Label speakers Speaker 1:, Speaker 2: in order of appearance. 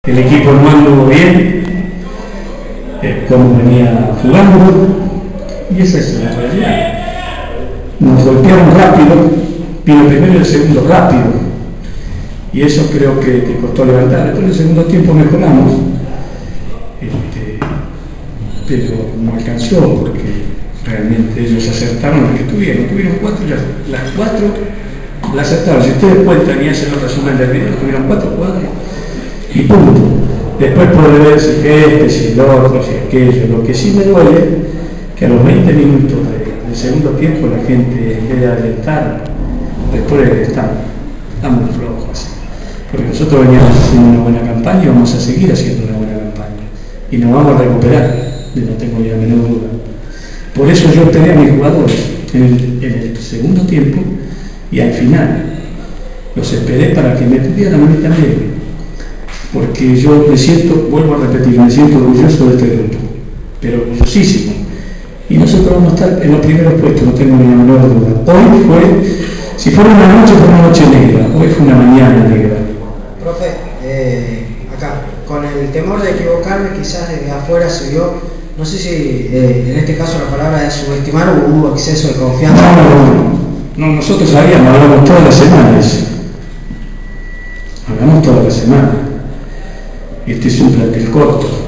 Speaker 1: El equipo no anduvo bien, como venía jugando, y esa es la realidad. Nos golpearon rápido, vino el primero y el segundo rápido, y eso creo que costó levantar. Después del segundo tiempo mejoramos, pero no alcanzó porque realmente ellos acertaron las que tuvieron cuatro, y las cuatro las acertaron. Si ustedes cuentan y hacen el resumen del video, tuvieron 4 jugadas y punto. Después puede ver si si el otro, si aquello. Lo que sí me duele, que a los 20 minutos del segundo tiempo la gente, en vez de alentar, después estamos flojos. Porque nosotros veníamos haciendo una buena campaña y vamos a seguir haciendo una buena campaña. Y nos vamos a recuperar, no tengo ni la menor duda. Por eso yo esperé a mis jugadores en el segundo tiempo y al final. Los esperé para que me tuvieran a mí también. Porque yo me siento, vuelvo a repetir, me siento orgulloso de este grupo, pero orgullosísimo. Y nosotros vamos a estar en los primeros puestos, no tengo ni la menor duda. Hoy fue, si fuera una noche, fue una noche negra, hoy fue una mañana negra.
Speaker 2: Profe, acá, con el temor de equivocarme, quizás desde afuera se vio, no sé si en este caso la palabra es subestimar o hubo exceso de confianza.
Speaker 1: No, nosotros sabíamos, hablamos todas las semanas. Hablamos todas las semanas. Este es un plantel corto.